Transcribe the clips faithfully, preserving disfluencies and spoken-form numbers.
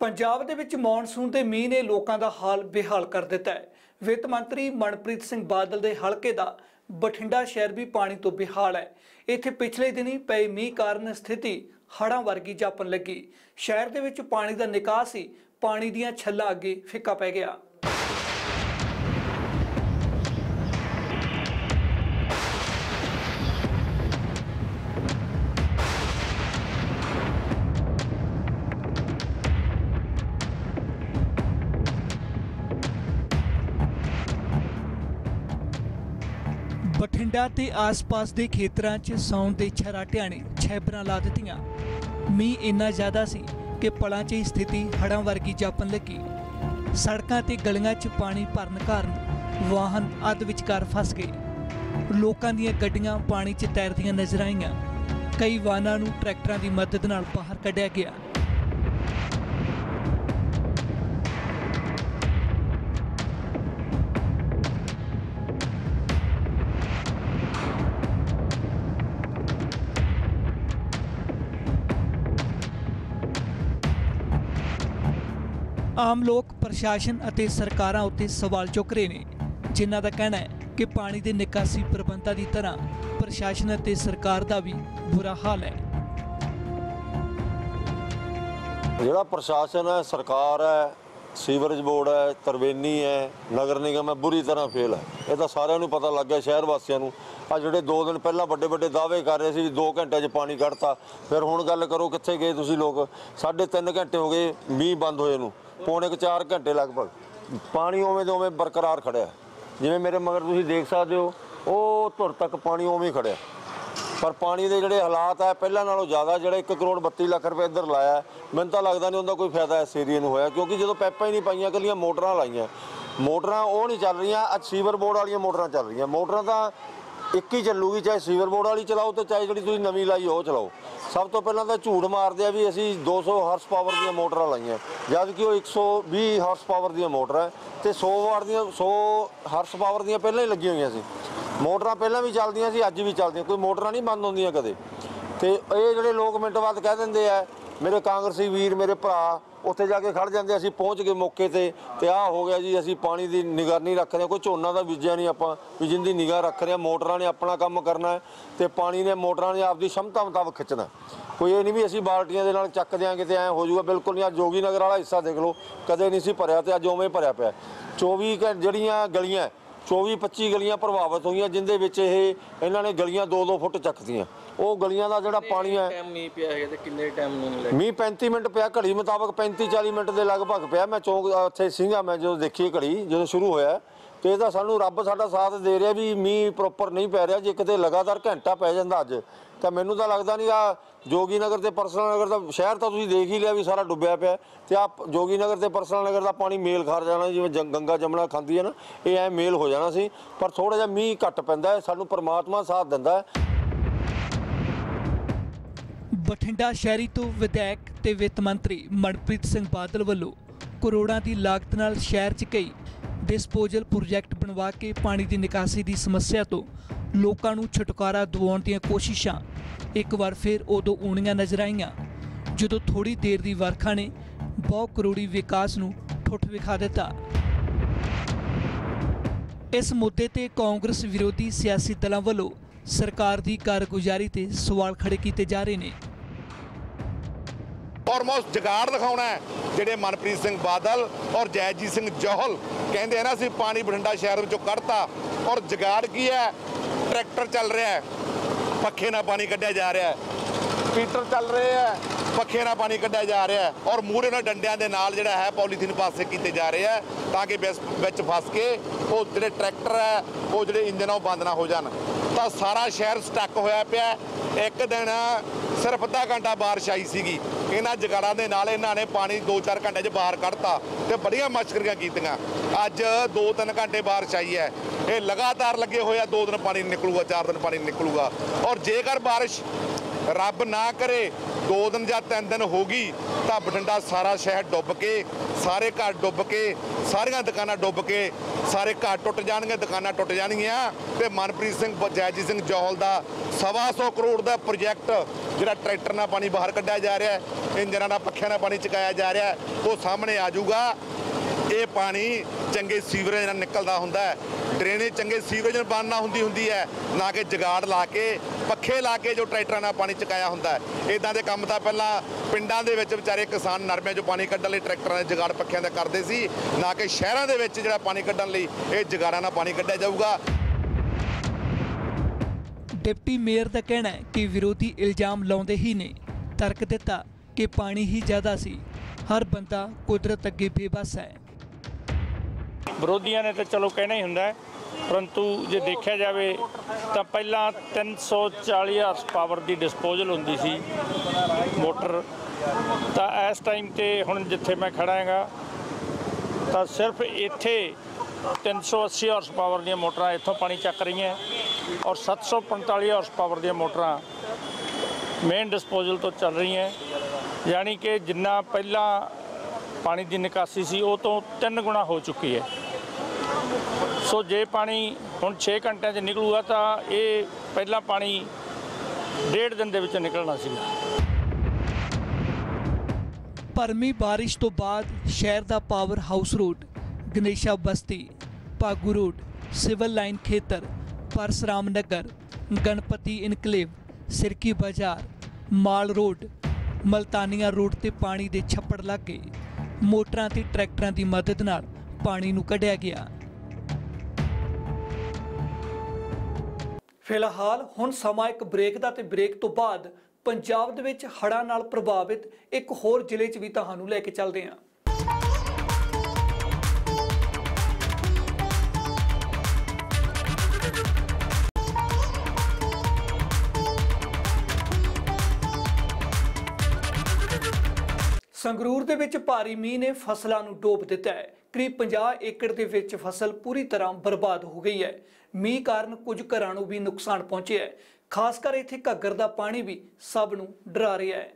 पंजाब दे विच monsoon के मीह ने लोगों का हाल बेहाल कर दिता है। वित्त मंत्री मनप्रीत सिंह बादल के हलके का बठिंडा शहर भी पानी तो बेहाल है। इत्थे पिछले दिनी पए मीह कारण स्थिति हड़ां वर्गी जापन लगी। शहर दे विच पानी का निकास ही पानी दीयां छल्लां अगे फिक्का पै गया। बठिंडा ते आस पास के खेतरां च सौण दे छराटिਆਂ ने छैबरां ला दित्तियां। मीह इन्ना ज़्यादा सी कि पलां च ही स्थिति हड़ां वर्गी जापन लगी। सड़कां ते गलियां च पानी भरन कारण वाहन अध विचकार फस गए। लोकां दीयां गड्डियां पानी च तैरदियां नज़र आईयां। कई वाहनां नूं ट्रैक्टरां दी मदद नाल बाहर कढिया गया। आम लोग प्रशासन और सरकारां उत्ते सवाल चुक रहे हैं, जिन्हां दा कहना है कि पानी के निकासी प्रबंधां की तरह प्रशासन और सरकार का भी बुरा हाल है। जिहड़ा प्रशासन है, सरकार है, सीवरेज बोर्ड है, तरवेनी है, नगर निगम है, बुरी तरह फेल है। ये तो सारिਆਂ ਨੂੰ पता लग गया शहर वासियों ਨੂੰ। आ ਜਿਹੜੇ दो दिन पहला बड़े बड़े दावे कर रहे थे दो घंटे च पानी कढ़ता, फिर हुण गल करो कित्थे गए तुसीं लोग। साढ़े तीन घंटे हो गए मीह बंद होए नूं, पौने क चार घंटे लगभग पानी उवें दे उवें बरकरार खड़िया। जिवें मेरे मगर तुसीं देख सकते हो वो धुर तक पानी उवें ही खड़िया। पर पानी के जोड़े हालात है पहले नालों ज़्यादा जो एक करोड़ बत्ती लख रुपये इधर लाया, मैंने तो लगता नहीं उनका कोई फायदा इस एरिए में होया, क्योंकि जो पैपा ही नहीं पाइया कलियां मोटर लाइया। मोटर वो नहीं चल रही, अज सीवर बोर्ड वाली मोटर चल रही। मोटर तो एक ही चलूगी, चाहे सीवर बोर्ड वाली चलाओ तो चाहे जी नवी लाई वो चलाओ। सब तो पहला तो झूठ मारते हैं भी असी दो सौ हॉर्स पावर दी मोटर लाइया, जबकि वो एक सौ भी हॉर्स पावर दी मोटर है तो सौ वाट दी सौ हॉर्स पावर दी पहले ही लगी हुई सी। मोटर पहले भी चलदियां सी, अज भी चलदियां, कोई मोटर नहीं बंद होंदियां कदे। तो ये जोड़े लोग मिनट बाद कह देंगे है मेरे कांग्रेसी वीर मेरे भरा उत्थे जाके खड़ जाते, असीं पहुँच गए मौके ते ते आ हो गया जी, असीं पानी की निगरानी रख रहे, कोई झोना का बीजिया नहीं आपां भी जिंदी निगाह रख रहे। मोटरां ने अपना काम करना है तो पानी ने मोटरां ने आपकी क्षमता मुताबिक खिंचना। कोई ये नहीं भी असीं बाल्टियां दे नाल चक देंगे तो ऐ हो जाऊगा, बिल्कुल नहीं। अज जोगी नगर वाला हिस्सा देख लो, कदे नहीं सी भरिया तो अज उवें भरिया पिया। चौबी जड़ियाँ गलियां चौबी पच्ची गलियां प्रभावित हुई, जिंदे विच इह इन्हां ने गलियां दो दो फुट चकतियां। वो गलियां का जोड़ा पानी है मीह पैंती मिनट पिया घड़ी मुताबिक पैंती चाली मिनट के लगभग पिया। मैं चौंक उत्थे सीगा, मैं जो देखी घड़ी जो शुरू होया तो यह सानू रब साडा साथ दे रहा भी मीह प्रोपर नहीं पै रहा। जे किते लगातार घंटा पै जांदा अज तो मैनू तो लगता नहीं आ जोगी नगर ते परसनल नगर का शहर तो तुसीं देख ही लिया भी सारा डुब्बिया पिया। तो आप जोगी नगर ते परसनल नगर का पानी मेल खा जाना, जिवें गंगा जमुना खांदी है ना, ये ऐ मेल हो जाना सी। पर थोड़ा जिहा मीह घट पैंदा है, सानू परमात्मा साथ दिंदा है। बठिंडा शहरी तो विधायक ते वित्त मंत्री मनप्रीत सिंह बादल वालों करोड़ों की लागत नाल शहर च कई डिस्पोजल प्रोजैक्ट बनवा के पानी की निकासी की समस्या तो लोगों को छुटकारा दिवाउण दी कोशिशां एक बार फिर उदों आउणियां नज़र आईयां जदों थोड़ी देर की वर्खा ने बहु करोड़ी विकास नूं ठुठ विखा दिता। इस मुद्दे ते कांग्रेस विरोधी सियासी दलों वालों सरकार की कारगुजारी ते सवाल खड़े किए जा रहे हैं। ऑलमोस्ट जगाड़ दिखाना है जेडे मनप्रीत सिंह बादल और जैजीत सिंह जौहल कहते हैं ना, असीं पानी बठिंडा शहर विचों कढ़ता। और जगाड़ की है, ट्रैक्टर चल रहा है, पखे ना पानी कढ़िया जा रहा है, स्पीटर चल रहे हैं, पखे ना पानी कढ़िया जा रहा है, और मूहरे ना डंडियां दे नाल जिहड़ा है पॉलीथीन पासे कीते जा रहे हैं ताकि विच फस के वो जिहड़े ट्रैक्टर है वो जिहड़े इंजन वो बंद ना हो जान। तो सारा शहर स्टक होया पिया। एक दिन सिर्फ अद्धा घंटा बारिश आई सीगी, इन्हां जगाड़ां दे नाल इन्हां ने पानी दो चार घंटे च बाहर कढ़ता ते बड़ियां मशकरियां कीतियां। अज दो तीन घंटे बारिश आई है, ये लगातार लगे होए दो दिन पानी निकलूगा, चार दिन पानी निकलूगा। और जेकर बारिश रब ना करे दो दिन या तीन दिन होगी ਤਾਂ ਬਠਿੰਡਾ ਸਾਰਾ ਸ਼ਹਿਰ ਡੁੱਬ ਕੇ, ਸਾਰੇ ਘਰ ਡੁੱਬ ਕੇ, ਸਾਰੀਆਂ ਦੁਕਾਨਾਂ ਡੁੱਬ ਕੇ, ਸਾਰੇ ਘਰ ਟੁੱਟ ਜਾਣਗੇ, ਦੁਕਾਨਾਂ ਟੁੱਟ ਜਾਣਗੀਆਂ ਤੇ ਮਨਪ੍ਰੀਤ ਸਿੰਘ ਜੈਜੀਤ ਸਿੰਘ ਜੌਹਲ ਦਾ ਸਵਾ ਸੌ ਕਰੋੜ ਦਾ ਪ੍ਰੋਜੈਕਟ ਜਿਹੜਾ ਟਰੈਕਟਰ ਨਾਲ ਪਾਣੀ ਬਾਹਰ ਕੱਢਿਆ ਜਾ ਰਿਹਾ, ਇੰਜਨਾਂ ਨਾਲ, ਪੱਖਿਆਂ ਨਾਲ ਪਾਣੀ ਚੁਕਾਇਆ ਜਾ ਰਿਹਾ, ਉਹ ਸਾਹਮਣੇ ਆ ਜਾਊਗਾ। ਇਹ ਪਾਣੀ ਚੰਗੇ ਸੀਵਰੇਜ ਨਾਲ ਨਿਕਲਦਾ ਹੁੰਦਾ ਹੈ, ਡਰੇਨੇਜ ਚੰਗੇ ਸੀਵਰੇਜ ਨਾਲ ਬਣਨਾ ਹੁੰਦੀ ਹੁੰਦੀ ਹੈ, ਨਾ ਕਿ ਜਗਾੜ ਲਾ ਕੇ, ਪੱਖੇ ਲਾ ਕੇ ਜੋ ਟਰੈਕਟਰਾਂ ਨਾਲ ਪਾਣੀ ਚੁਕਾਇਆ ਹੁੰਦਾ ਹੈ। ਇੱਦਾਂ ਦੇ ਕੰਮ ਤਾਂ ਪਹਿਲਾਂ ਪਿੰਡਾਂ ਦੇ ਵਿੱਚ ਵਿਚਾਰੇ ਕਿਸਾਨ ਨਰਮਿਆਂ 'ਚੋਂ ਪਾਣੀ ਕੱਢਣ ਲਈ ਟਰੈਕਟਰਾਂ ਦੇ ਜਗਾੜ ਪੱਖਿਆਂ ਦਾ ਕਰਦੇ ਸੀ, ਨਾ ਕਿ ਸ਼ਹਿਰਾਂ ਦੇ ਵਿੱਚ ਜਿਹੜਾ ਪਾਣੀ ਕੱਢਣ ਲਈ ਇਹ ਜਗਾੜਾਂ ਨਾਲ ਪਾਣੀ ਕੱਢਿਆ ਜਾਊਗਾ। ਡਿਪਟੀ ਮੇਅਰ ਦਾ ਕਹਿਣਾ ਹੈ ਕਿ ਵਿਰੋਧੀ ਇਲਜ਼ਾਮ ਲਾਉਂਦੇ ਹੀ ਨੇ ਤਰਕ ਦਿੱਤਾ ਕਿ ਪਾਣੀ ਹੀ ਜ਼ਿਆਦਾ ਸੀ, ਹਰ ਬੰਦਾ ਕੁਦਰਤ ਅੱਗੇ ਬੇਬਸ ਹੈ। ਵਿਰੋਧੀਆਂ ਨੇ ਤਾਂ ਚਲੋ ਕਹਿਣਾ ਹੀ ਹੁੰਦਾ ਹੈ, ਪਰੰਤੂ ਜੇ ਦੇਖਿਆ ਜਾਵੇ ਤਾਂ ਪਹਿਲਾਂ ਤਿੰਨ ਸੌ ਚਾਲੀ ਹਾਰਸ ਪਾਵਰ ਦੀ ਡਿਸਪੋਜ਼ਲ ਹੁੰਦੀ ਸੀ ਮੋਟਰ, ਤਾਂ ਇਸ ਟਾਈਮ ਤੇ ਹੁਣ ਜਿੱਥੇ ਮੈਂ ਖੜਾ ਹੈਗਾ ਤਾਂ ਸਿਰਫ ਇੱਥੇ ਤਿੰਨ ਸੌ ਅੱਸੀ ਹਾਰਸ ਪਾਵਰ ਦੀਆਂ ਮੋਟਰਾਂ ਇੱਥੋਂ ਪਾਣੀ ਚੱਕ ਰਹੀਆਂ ਔਰ ਸੱਤ ਸੌ ਪੰਤਾਲੀ ਹਾਰਸ ਪਾਵਰ ਦੀਆਂ ਮੋਟਰਾਂ ਮੇਨ ਡਿਸਪੋਜ਼ਲ ਤੋਂ ਚੱਲ ਰਹੀਆਂ, ਯਾਨੀ ਕਿ ਜਿੰਨਾ ਪਹਿਲਾਂ ਪਾਣੀ ਦੀ ਨਿਕਾਸੀ ਸੀ ਉਹ ਤੋਂ ਤਿੰਨ ਗੁਣਾ ਹੋ ਚੁੱਕੀ ਹੈ। ਸੋ ਜੇ ਪਾਣੀ ਹੁਣ ਛੇ ਘੰਟਿਆਂ 'ਚ ਨਿਕਲੂਗਾ ਤਾਂ ਇਹ ਪਹਿਲਾਂ ਪਾਣੀ ਡੇਢ ਦਿਨ ਦੇ ਵਿੱਚ ਨਿਕਲਣਾ ਸੀਗਾ। ਭਰਮੀ ਬਾਰਿਸ਼ ਤੋਂ ਬਾਅਦ ਸ਼ਹਿਰ ਦਾ power house road, Ganesha Basti, Bhagu road, civil line ਖੇਤਰ, Parsaram Nagar, Ganpati enclave, Sirki Bazaar, mall road, Maltania road ਤੇ ਪਾਣੀ ਦੇ ਛੱਪੜ ਲੱਗ ਗਏ। ਮੋਟਰਾਂ ਤੇ ਟਰੈਕਟਰਾਂ ਦੀ ਮਦਦ ਨਾਲ ਪਾਣੀ ਨੂੰ ਕੱਢਿਆ ਗਿਆ। ਫਿਲਹਾਲ ਹੁਣ ਸਮਾਂ ਇੱਕ ਬ੍ਰੇਕ ਦਾ ਤੇ ਬ੍ਰੇਕ ਤੋਂ ਬਾਅਦ ਪੰਜਾਬ ਦੇ ਵਿੱਚ ਹੜ੍ਹਾਂ ਨਾਲ ਪ੍ਰਭਾਵਿਤ ਇੱਕ ਹੋਰ ਜ਼ਿਲ੍ਹੇ 'ਚ ਵੀ ਤੁਹਾਨੂੰ ਲੈ ਕੇ ਚੱਲਦੇ ਹਾਂ। ਸੰਗਰੂਰ ਦੇ ਵਿੱਚ ਭਾਰੀ ਮੀਂਹ ਨੇ ਫਸਲਾਂ ਨੂੰ ਡੋਬ ਦਿੱਤਾ ਹੈ। ਕਰੀਬ ਪੰਜਾਹ ਏਕੜ ਦੇ ਵਿੱਚ ਫਸਲ ਪੂਰੀ ਤਰ੍ਹਾਂ ਬਰਬਾਦ ਹੋ ਗਈ ਹੈ। ਮੀਂਹ ਕਾਰਨ ਕੁਝ ਘਰਾਂ ਨੂੰ ਵੀ ਨੁਕਸਾਨ ਪਹੁੰਚਿਆ ਹੈ। ਖਾਸ ਕਰ ਇੱਥੇ ਘੱਗਰ ਦਾ ਪਾਣੀ ਵੀ ਸਭ ਨੂੰ ਡਰਾ ਰਿਹਾ ਹੈ।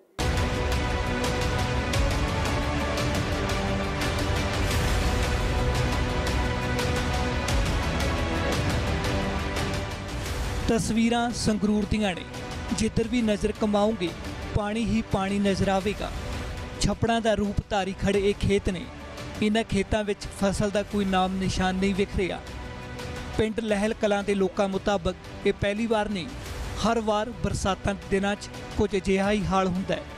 ਤਸਵੀਰਾਂ ਸੰਗਰੂਰ ਦੀਆਂ ਨੇ। ਜਿੱਧਰ ਵੀ ਨਜ਼ਰ ਕਮਾਉਂਗੇ ਪਾਣੀ ਹੀ ਪਾਣੀ ਨਜ਼ਰ ਆਵੇਗਾ। ਛੱਪੜਾਂ ਦਾ ਰੂਪ ਧਾਰੀ ਖੜੇ ਇਹ ਖੇਤ ਨੇ। ਇਹਨਾਂ ਖੇਤਾਂ ਵਿੱਚ ਫਸਲ ਦਾ ਕੋਈ ਨਾਮ ਨਿਸ਼ਾਨ ਨਹੀਂ ਵਿਖ ਰਿਹਾ। ਪਿੰਡ ਲਹਿਲ ਕਲਾਂ ਦੇ ਲੋਕਾਂ ਮੁਤਾਬਕ ਇਹ ਪਹਿਲੀ ਵਾਰ ਨਹੀਂ, ਹਰ ਵਾਰ ਬਰਸਾਤਾਂ ਦੇ ਦਿਨਾਂ 'ਚ ਕੁਝ ਅਜਿਹਾ ਹੀ ਹਾਲ ਹੁੰਦਾ ਹੈ।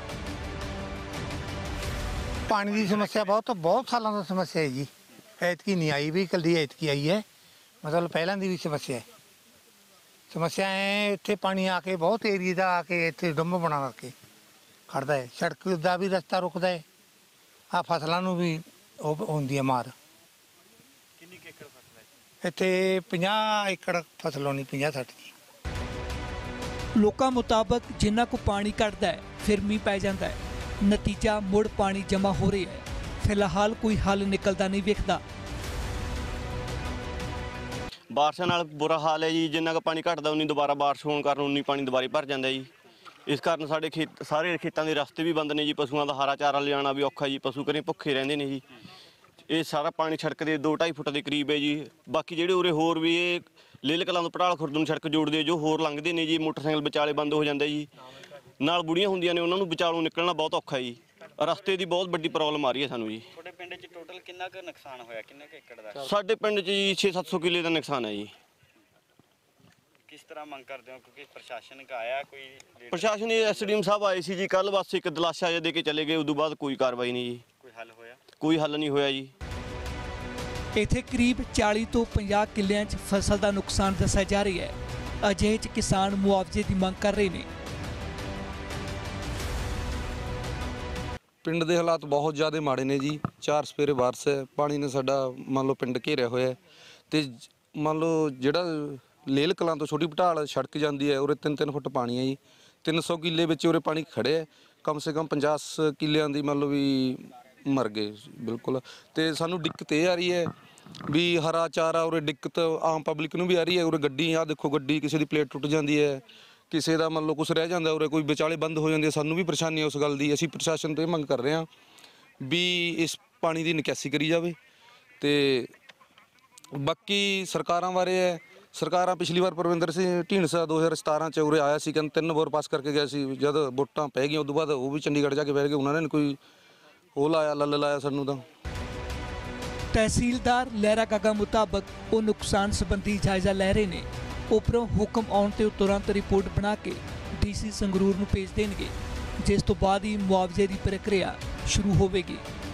ਪਾਣੀ ਦੀ ਸਮੱਸਿਆ ਬਹੁਤ ਬਹੁਤ ਸਾਲਾਂ ਤੋਂ ਸਮੱਸਿਆ ਹੈ ਜੀ। ਐਤਕੀ ਨਹੀਂ ਆਈ ਵੀ, ਕੱਲੀ ਐਤਕੀ ਆਈ ਹੈ। ਮਤਲਬ ਪਹਿਲਾਂ ਦੀ ਵੀ ਸਮੱਸਿਆ ਹੈ। ਸਮੱਸਿਆ ਹੈ ਇੱਥੇ ਪਾਣੀ ਆ ਕੇ ਬਹੁਤ ਏਰੀਏ ਦਾ ਆ ਕੇ ਇੱਥੇ ਡੁੰਮ ਬਣਾ ਕੇ ਖੜਦਾ ਹੈ। ਸੜਕ ਦਾ ਵੀ ਰਸਤਾ ਰੁਕਦਾ ਹੈ। ਆ ਫਸਲਾਂ ਨੂੰ ਵੀ ਉਹ ਹੁੰਦੀ ਹੈ ਮਾਰ। ਕਿੰਨੀ ਕੁ ਏਕੜ ਫਸਲ ਹੈ ਇੱਥੇ ਪੰਜਾਹ ਏਕੜ ਫਸਲ ਹੋਣੀ, ਪੰਜਾਹ ਸੱਠ ਦੀ। ਲੋਕਾਂ ਮੁਤਾਬਕ ਜਿੰਨਾ ਕੁ ਪਾਣੀ ਘਟਦਾ ਹੈ ਫਿਰ ਮੀਂਹ ਪੈ ਜਾਂਦਾ ਹੈ। ਨਤੀਜਾ ਮੁੜ ਪਾਣੀ ਜਮ੍ਹਾਂ ਹੋ ਰਿਹਾ ਹੈ। ਫਿਲਹਾਲ ਕੋਈ ਹੱਲ ਨਿਕਲਦਾ ਨਹੀਂ ਵਿਖਦਾ। ਬਾਰਿਸ਼ਾਂ ਨਾਲ ਬੁਰਾ ਹਾਲ ਹੈ ਜੀ। ਜਿੰਨਾ ਕੁ ਪਾਣੀ ਘਟਦਾ ਉਨੀ ਦੁਬਾਰਾ ਬਾਰਿਸ਼ ਹੋਣ ਕਾਰਨ ਉਨੀ ਪਾਣੀ ਦੁਬਾਰੇ ਭਰ ਜਾਂਦਾ ਜੀ। ਇਸ ਕਾਰਨ ਸਾਡੇ ਖੇਤ ਸਾਰੇ ਖੇਤਾਂ ਦੇ ਰਸਤੇ ਵੀ ਬੰਦ ਨੇ ਜੀ। ਪਸ਼ੂਆਂ ਦਾ ਹਰਾ ਚਾਰਾ ਲਿਜਾਣਾ ਵੀ ਔਖਾ ਜੀ। ਪਸ਼ੂ ਘਰੇ ਭੁੱਖੇ ਰਹਿੰਦੇ ਨੇ ਜੀ। ਇਹ ਸਾਰਾ ਪਾਣੀ ਸੜਕ ਦੇ ਦੋ ਢਾਈ ਫੁੱਟ ਦੇ ਕਰੀਬ ਹੈ ਜੀ। ਬਾਕੀ ਜਿਹੜੇ ਉਰੇ ਹੋਰ ਵੀ ਇਹ ਲੇਲ ਕਲਾਂ ਤੋਂ ਪੜਾਲ ਖੁਰਦ ਨੂੰ ਸੜਕ ਜੋੜਦੇ ਜੋ ਹੋਰ ਲੰਘਦੇ ਨੇ ਜੀ। ਮੋਟਰਸਾਈਕਲ ਵਿਚਾਲੇ ਬੰਦ ਹੋ ਜਾਂਦਾ ਜੀ। ਨਾਲ ਬੁੜੀਆਂ ਹੁੰਦੀਆਂ ਨੇ, ਉਹਨਾਂ ਨੂੰ ਵਿਚਾਲੋਂ ਨਿਕਲਣਾ ਬਹੁਤ ਔਖਾ ਜੀ। ਰਸਤੇ ਦੀ ਬਹੁਤ ਵੱਡੀ ਪ੍ਰੋਬਲਮ ਆ ਰਹੀ ਹੈ ਸਾਨੂੰ ਜੀ। ਤੁਹਾਡੇ ਪਿੰਡ 'ਚ ਟੋਟਲ ਕਿੰਨਾ ਕੁ ਨੁਕਸਾਨ ਹੋਇਆ, ਕਿੰਨੇ ਕੁ ਏਕੜ ਦਾ? ਸਾਡੇ ਪਿੰਡ 'ਚ ਜੀ ਛੇ ਸੱਤ ਸੌ ਕਿੱਲੇ ਦਾ ਨੁਕਸਾਨ ਹੈ ਜੀ। ਕਿਸ ਤਰ੍ਹਾਂ ਮੰਗ ਕਰਦੇ ਹੋ? ਕਿਉਂਕਿ ਪ੍ਰਸ਼ਾਸਨ ਕਾ ਆਇਆ ਕੋਈ? ਪ੍ਰਸ਼ਾਸਨ ਐਸਡੀਐਮ ਸਾਹਿਬ ਆਏ ਸੀ ਜੀ ਕੱਲ, ਬਸ ਇੱਕ ਦਲਾਸ਼ਾ ਜਿਹਾ ਦੇ ਕੇ ਚਲੇ ਗਏ। ਉਦੋਂ ਬਾਅਦ ਕੋਈ ਕਾਰਵਾਈ ਨਹੀਂ ਜੀ। ਕੋਈ ਹੱਲ ਹੋਇਆ? ਕੋਈ ਹੱਲ ਨਹੀਂ ਹੋਇਆ ਜੀ। ਇੱਥੇ ਕਰੀਬ ਚਾਲੀ ਤੋਂ ਪੰਜਾਹ ਕਿੱਲਿਆਂ 'ਚ ਫਸਲ ਦਾ ਨੁਕਸਾਨ ਦੱਸਿਆ ਜਾ ਰਿਹਾ ਹੈ। ਅਜਿਹੇ 'ਚ ਕਿਸਾਨ ਮੁਆਵਜ਼ੇ ਦੀ ਮੰਗ ਕਰ ਰਹੇ ਨੇ। ਪਿੰਡ ਦੇ ਹਾਲਾਤ ਬਹੁਤ ਜ਼ਿਆਦਾ ਮਾੜੇ ਨੇ ਜੀ। ਚਾਰ ਸਪੇਰੇ ਬਾਰਿਸ਼ ਹੈ, ਪਾਣੀ ਨੇ ਸਾਡਾ ਮੰਨ ਲਓ ਪਿੰਡ ਘੇਰਿਆ ਹੋਇਆ ਤੇ ਮੰਨ ਲਓ ਜਿਹੜਾ ਲੇਲ ਕਲਾਂ ਤੋਂ ਛੋਟੀ ਭਟਾਲ ਸੜਕ ਜਾਂਦੀ ਹੈ ਉਰੇ ਤਿੰਨ ਤਿੰਨ ਫੁੱਟ ਪਾਣੀ ਹੈ ਜੀ। ਤਿੰਨ ਸੌ ਕਿੱਲੇ ਵਿੱਚ ਉਰੇ ਪਾਣੀ ਖੜਿਆ। ਕਮ ਸੇ ਕਮ ਪੰਜਾਹ ਕਿੱਲਿਆਂ ਦੀ ਮੰਨ ਲਓ ਵੀ ਮਰ ਗਏ ਬਿਲਕੁਲ। ਤੇ ਸਾਨੂੰ ਦਿੱਕਤ ਇਹ ਆ ਰਹੀ ਹੈ ਵੀ ਹਰਾ ਚਾਰਾ ਉਰੇ ਦਿੱਕਤ ਆਮ ਪਬਲਿਕ ਨੂੰ ਵੀ ਆ ਰਹੀ ਹੈ। ਉਰੇ ਗੱਡੀ ਆ ਦੇਖੋ, ਗੱਡੀ ਕਿਸੇ ਦੀ ਪਲੇਟ ਟੁੱਟ ਜਾਂਦੀ ਹੈ, ਕਿਸੇ ਦਾ ਮੰਨ ਲਓ ਕੁਛ ਰਹਿ ਜਾਂਦਾ ਉਰੇ ਕੋਈ ਵਿਚਾਲੇ ਬੰਦ ਹੋ ਜਾਂਦੀ ਹੈ, ਸਾਨੂੰ ਵੀ ਪਰੇਸ਼ਾਨੀ ਉਸ ਗੱਲ ਦੀ। ਅਸੀਂ ਪ੍ਰਸ਼ਾਸਨ ਤੋਂ ਇਹ ਮੰਗ ਕਰ ਰਹੇ ਹਾਂ ਵੀ ਇਸ ਪਾਣੀ ਦੀ ਨਿਕਾਸੀ ਕਰੀ ਜਾਵੇ। ਤੇ ਬਾਕੀ ਸਰਕਾਰਾਂ ਬਾਰੇ ਹੈ, ਸਰਕਾਰਾਂ ਪਿਛਲੀ ਵਾਰ ਪਰਵਿੰਦਰ ਸਿੰਘ ਢੀਂਡਸਾ ਦੋ ਹਜ਼ਾਰ ਸਤਾਰਾਂ 'ਚ ਉਰੇ ਆਇਆ ਸੀ, ਕਹਿੰਦੇ ਤਿੰਨ ਬੋਰ ਪਾਸ ਕਰਕੇ ਗਿਆ ਸੀ। ਜਦ ਵੋਟਾਂ ਪੈ ਗਈਆਂ ਉਦੋਂ ਬਾਅਦ ਉਹ ਵੀ ਚੰਡੀਗੜ੍ਹ ਜਾ ਕੇ ਬੈਠ ਗਏ, ਉਹਨਾਂ ਨੇ ਕੋਈ ਉਹ ਲਾਇਆ ਲੱਲ ਲਾਇਆ ਸਾਨੂੰ ਤਾਂ। ਤਹਿਸੀਲਦਾਰ ਲਹਿਰਾ ਗਾਗਾ ਮੁਤਾਬਕ ਉਹ ਨੁਕਸਾਨ ਸੰਬੰਧੀ ਜਾਇਜ਼ਾ ਲੈ ਰਹੇ ਨੇ। ਉੱਪਰੋਂ ਹੁਕਮ ਆਉਣ ਤੇ ਉਹ ਤੁਰੰਤ ਰਿਪੋਰਟ ਬਣਾ ਕੇ ਡੀਸੀ ਸੰਗਰੂਰ ਨੂੰ ਭੇਜ ਦੇਣਗੇ, ਜਿਸ ਤੋਂ ਬਾਅਦ ਹੀ ਮੁਆਵਜ਼ੇ ਦੀ ਪ੍ਰਕਿਰਿਆ ਸ਼ੁਰੂ ਹੋਵੇਗੀ।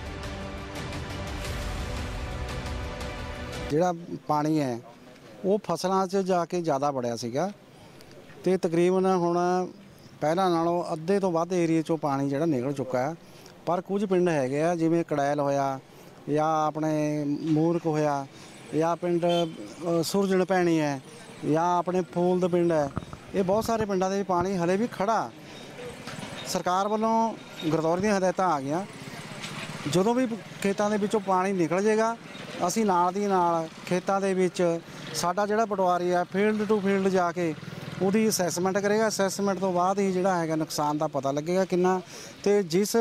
ਜਿਹੜਾ ਪਾਣੀ ਹੈ ਉਹ ਫਸਲਾਂ 'ਚ ਜਾ ਕੇ ਜ਼ਿਆਦਾ ਵੜਿਆ ਸੀਗਾ ਤੇ ਤਕਰੀਬਨ ਹੁਣ ਪਹਿਲਾਂ ਨਾਲੋਂ ਅੱਧੇ ਤੋਂ ਵੱਧ ਏਰੀਏ 'ਚੋਂ ਪਾਣੀ ਜਿਹੜਾ ਨਿਕਲ ਚੁੱਕਾ ਹੈ। ਪਰ ਕੁਝ ਪਿੰਡ ਹੈਗੇ ਆ ਜਿਵੇਂ ਕੜੈਲ ਹੋਇਆ ਜਾਂ ਆਪਣੇ ਮੂਰਕ ਹੋਇਆ ਜਾਂ ਪਿੰਡ ਸੁਰਜਣ ਪੈਣੀ ਹੈ ਜਾਂ ਆਪਣੇ ਫੂਲ ਦੇ ਪਿੰਡ ਹੈ, ਇਹ ਬਹੁਤ ਸਾਰੇ ਪਿੰਡਾਂ ਦੇ ਪਾਣੀ ਹਲੇ ਵੀ ਖੜਾ। ਸਰਕਾਰ ਵੱਲੋਂ ਗਰਦੌਰੀ ਦੀਆਂ ਹਦਾਇਤਾਂ ਆ ਗਈਆਂ, ਜਦੋਂ ਵੀ ਖੇਤਾਂ ਦੇ ਵਿੱਚੋਂ ਪਾਣੀ ਨਿਕਲ ਜਾਏਗਾ ਅਸੀਂ ਨਾਲ ਦੀ ਨਾਲ ਖੇਤਾਂ ਦੇ ਵਿੱਚ ਸਾਡਾ ਜਿਹੜਾ ਪਟਵਾਰੀ ਹੈ ਫੀਲਡ ਟੂ ਫੀਲਡ ਜਾ ਕੇ ਉਹਦੀ ਅਸੈਸਮੈਂਟ ਕਰੇਗਾ। ਅਸੈਸਮੈਂਟ ਤੋਂ ਬਾਅਦ ਹੀ ਜਿਹੜਾ ਹੈਗਾ ਨੁਕਸਾਨ ਦਾ ਪਤਾ ਲੱਗੇਗਾ ਕਿੰਨਾ, ਤੇ ਜਿਸ